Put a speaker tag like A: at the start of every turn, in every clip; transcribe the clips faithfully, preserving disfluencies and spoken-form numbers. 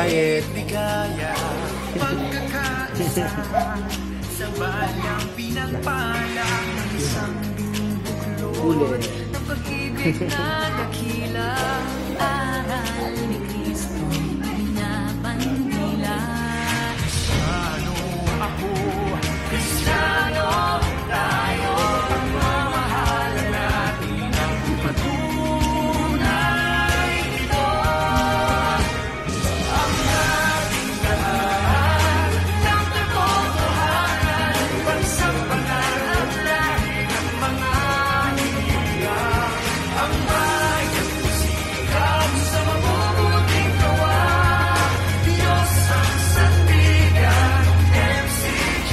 A: diet.
B: Ligaya, pagkakaisa, sabay ang pinagpala ng isang buklod ng pag-ibig na dakila. Aral ni Cristo, pinapandila. Kristiyano ako, Kristiyano tayo, mamahalan natin ang patunay ito. Ang ating lahat ng katotohanan, bansang pangarap natin ang mga hihirap. Ang bayan sikat sa mabubuting gawa, Diyos ang sandigan, M C G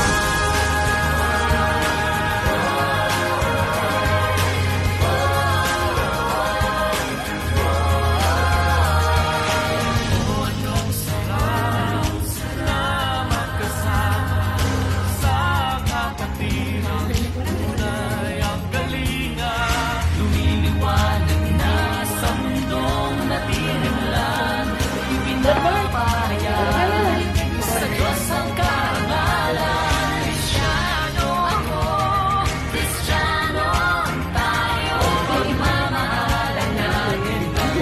B: Anong sarap na magkasama sa kapatiran, tunay ang galingan. Lumiliwanag na sa mundong natinimlan, ipinapahayag sa Diyos ang karangalan. Kristiyano ako, Kristiyano tayo, imamahalan natin ang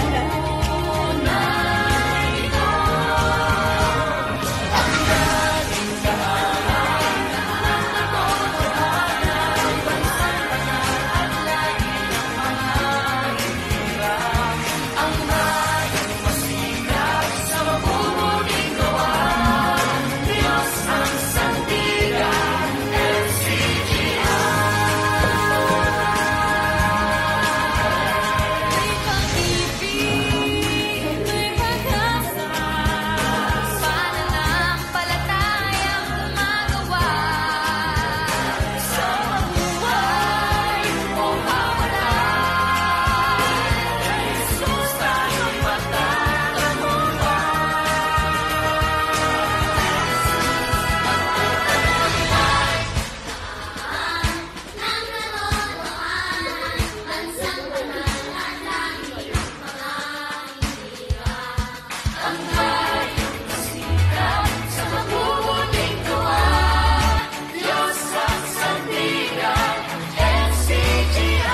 B: patunay ito. Ang ating lahat ng katotohanan, bansang pangarap natin ang mga hihirap. Ang bayang masikap sa mabubuting gawa, Diyos ang sandigan, M C G May pag-ibig, may pag-asa, pananampalatayang gumagawa sa mabuhay o mamatay. Kay Jesus tayo'y magtatagumpay. Nang nanonohanan, bansang pangarap natin ang mga hihirap. Ang bayang sikat sa mabubuting gawa, Diyos ang sandigan, M C G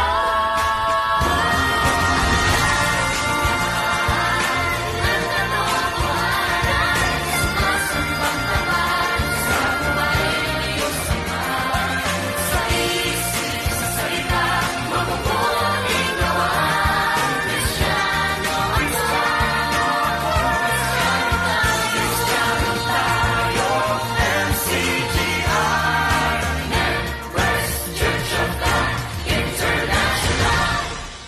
B: Nang nanonohanan, sumasambang naman sa buhay ni Diyos Ama. Sa isip, sa salita, mabubuting gawa. Kristiyano ako, Kristiyano tayo, M C G First Church of God International.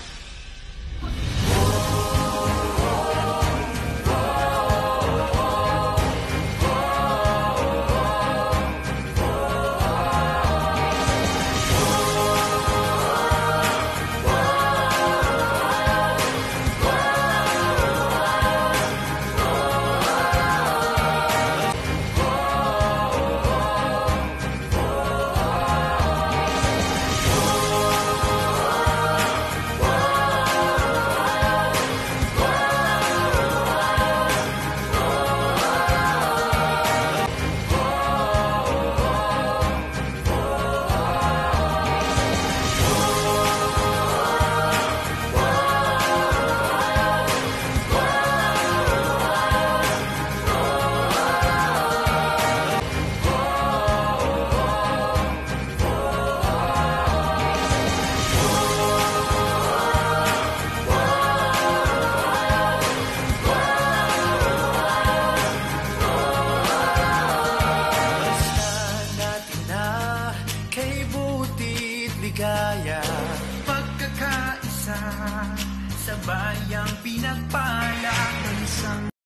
B: Natin na kay buti't ligaya, pagkakaisa, sabay ang pinagpala ng isang